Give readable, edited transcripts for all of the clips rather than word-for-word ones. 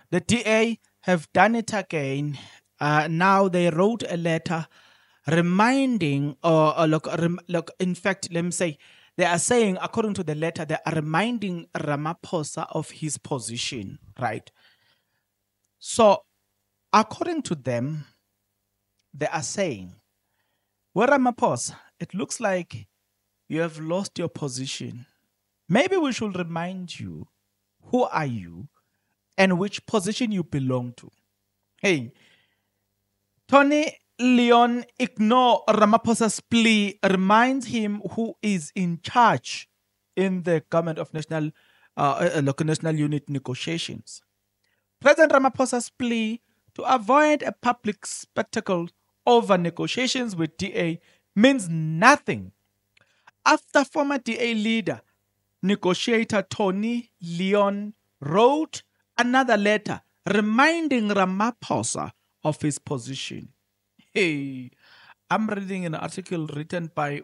the DA have done it again. Now they wrote a letter reminding, look, in fact, let me say, they are saying, according to the letter, they are reminding Ramaphosa of his position, right? So, according to them, they are saying, well, Ramaphosa, it looks like you have lost your position. Maybe we should remind you who are you and which position you belong to. Hey, Tony Leon ignore Ramaphosa's plea, reminds him who is in charge in the government of local national unit negotiations. President Ramaphosa's plea to avoid a public spectacle over negotiations with DA means nothing after former DA leader, negotiator Tony Leon wrote another letter reminding Ramaphosa of his position. Hey, I'm reading an article written by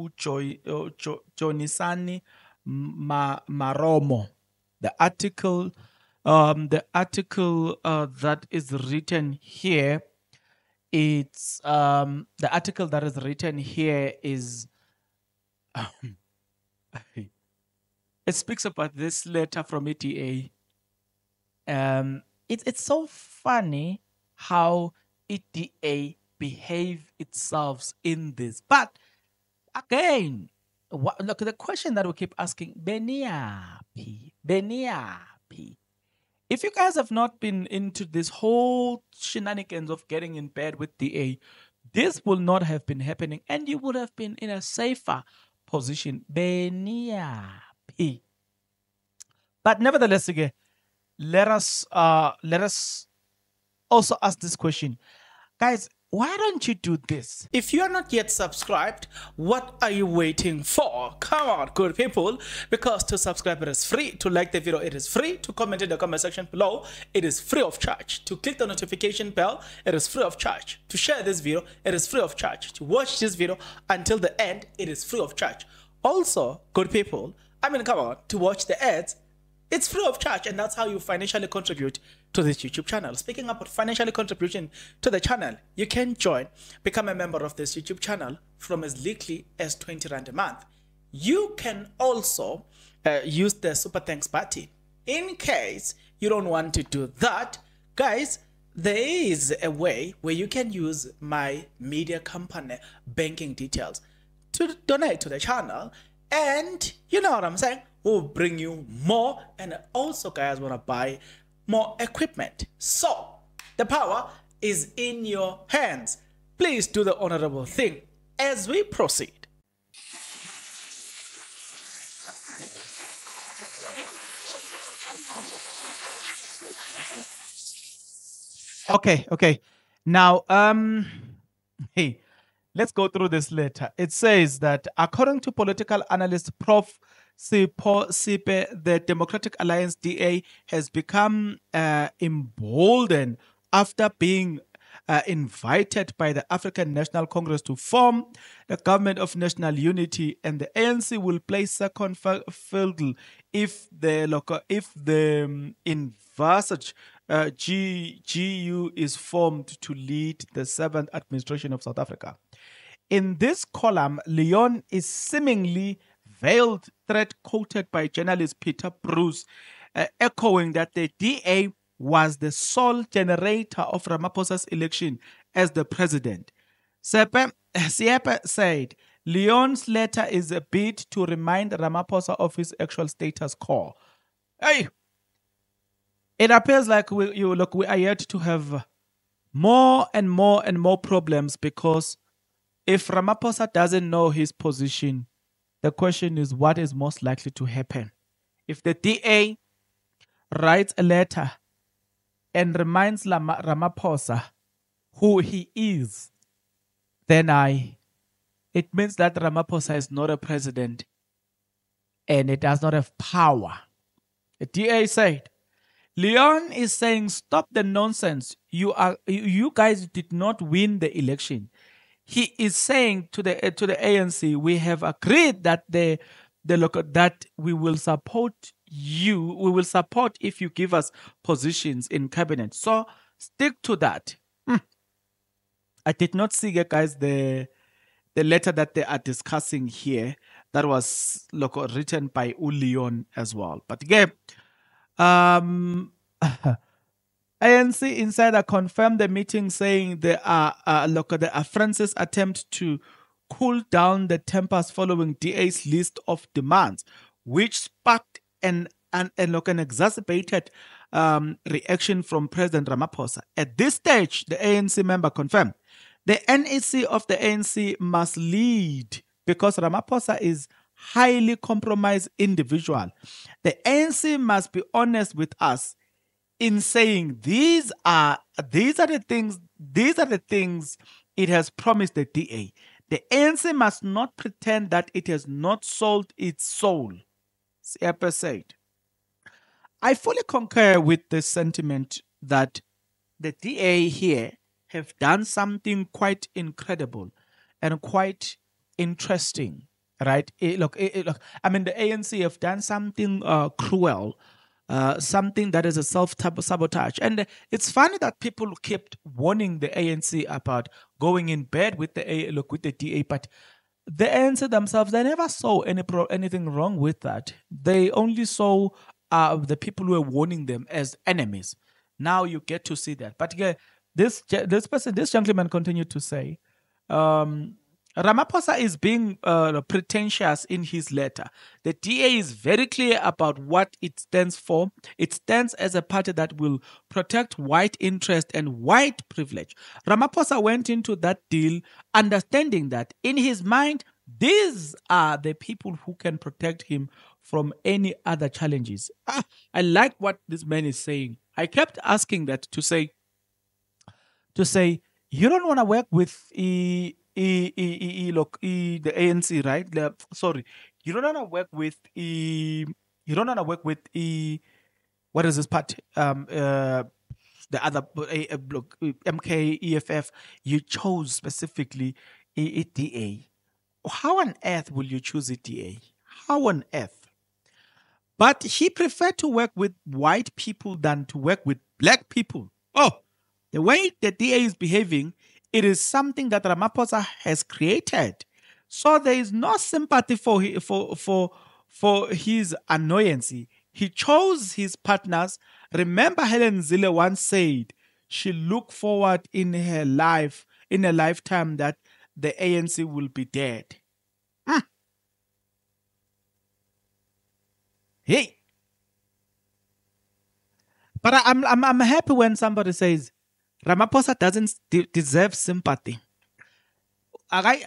Jonisani Maromo. The article that is written here, it's the article that is written here is it speaks about this letter from ETA. It's so funny how ETA behave itself in this. But again, look, the question that we keep asking, Beniapi. If you guys have not been into this whole shenanigans of getting in bed with DA, this will not have been happening and you would have been in a safer position. Beniapi. But nevertheless, again, let us also ask this question. Guys, why don't you do this? If you are not yet subscribed, what are you waiting for? Come on, good people. Because to subscribe, it is free. To like the video, it is free. To comment in the comment section below, it is free of charge. To click the notification bell, it is free of charge. To share this video, it is free of charge. To watch this video until the end, it is free of charge. Also, good people, come on, to watch the ads, it's free of charge, and that's how you financially contribute to this YouTube channel. Speaking about financially contribution to the channel, you can become a member of this YouTube channel from as little as 20 Rand a month. You can also use the Super Thanks button. In case you don't want to do that, guys, there is a way where you can use my media company banking details to donate to the channel, and you know what I'm saying, will bring you more, and also guys want to buy more equipment. So the power is in your hands. Please do the honorable thing as we proceed. Okay. Now, hey, let's go through this letter. It says that according to political analyst Prof. Sipho Sipe, the Democratic Alliance DA has become emboldened after being invited by the African National Congress to form the government of national unity, and the ANC will play second fiddle if the envisaged GU is formed to lead the 7th administration of South Africa. In this column, Leon is seemingly veiled threat quoted by journalist Peter Bruce, echoing that the DA was the sole generator of Ramaphosa's election as the president. Siepe said, Leon's letter is a bid to remind Ramaphosa of his actual status quo. Hey, it appears like we are yet to have more and more problems, because if Ramaphosa doesn't know his position, the question is what is most likely to happen. If the DA writes a letter and reminds Ramaphosa who he is, then it means that Ramaphosa is not a president and it does not have power. The DA said, Leon is saying, stop the nonsense. You guys did not win the election. He is saying to the ANC, we have agreed that that we will support we will support if you give us positions in cabinet. So stick to that. I did not see, guys, the letter that they are discussing here that was written by Ulion as well. But again, ANC insider confirmed the meeting, saying there are France's attempt to cool down the tempers following DA's list of demands, which sparked an exacerbated reaction from President Ramaphosa. At this stage, the ANC member confirmed the NEC of the ANC must lead because Ramaphosa is highly compromised individual. The ANC must be honest with us in saying these are the things it has promised the DA. The ANC must not pretend that it has not sold its soul. Siepe said. I fully concur with the sentiment that the DA here have done something quite incredible and quite interesting, right? Look, I mean, the ANC have done something cruel, something that is a self-sabotage. And it's funny that people kept warning the ANC about going in bed with the DA, but the ANC themselves, they never saw anything wrong with that. They only saw the people who were warning them as enemies. Now you get to see that. But yeah, this gentleman continued to say, Ramaphosa is being pretentious in his letter. The DA is very clear about what it stands for. It stands as a party that will protect white interest and white privilege. Ramaphosa went into that deal understanding that in his mind, these are the people who can protect him from any other challenges. I like what this man is saying. I kept asking that to say, you don't want to work with the ANC, right? Sorry, you don't want to work with what is this part? The other block, MK, EFF. You chose specifically EDA. How on earth will you choose EDA? How on earth? But he preferred to work with white people than to work with black people. Oh, the way the DA is behaving, it is something that Ramaphosa has created. So there is no sympathy for his annoyance. He chose his partners. Remember, Helen Zille once said she looked forward in a lifetime that the ANC will be dead. Hey. But I'm happy when somebody says Ramaphosa doesn't deserve sympathy. It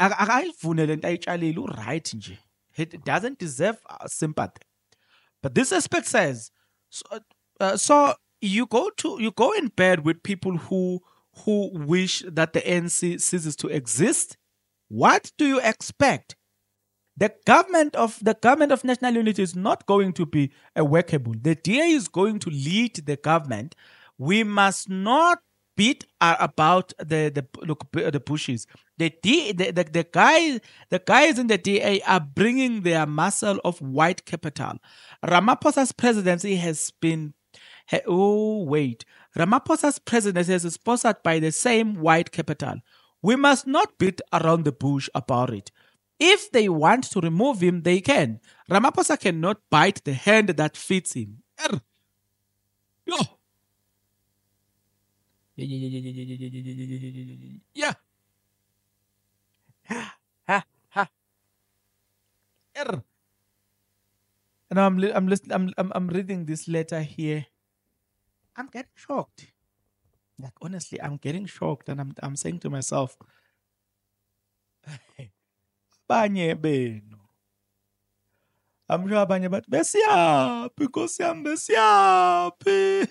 doesn't deserve sympathy. But this aspect says, so you go in bed with people who wish that the ANC ceases to exist. What do you expect? The government of national unity is not going to be workable. The DA is going to lead the government. We must not beat about the bushes. The guys in the DA are bringing their muscle of white capital. Ramaphosa's presidency has been. Ramaphosa's presidency is sponsored by the same white capital. We must not beat around the bush about it. If they want to remove him, they can. Ramaphosa cannot bite the hand that feeds him. Yeah. And I'm reading this letter here. I'm getting shocked. Like honestly, I'm getting shocked, and I'm saying to myself, banye benu. I'm sure abanye bathi besiyaphi Nkosi yami besiyaphi.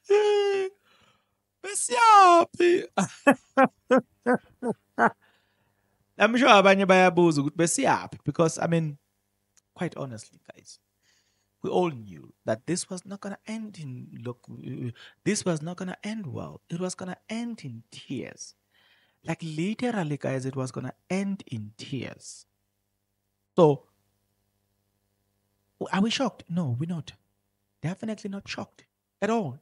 Besiyaphi. I'm sure abanye bayabuza ukuthi besiyaphi, because I mean, quite honestly, guys, we all knew that this was not going to end this was not going to end well. It was going to end in tears. Like literally, guys, it was going to end in tears. So, are we shocked? No, we're not. Definitely not shocked at all.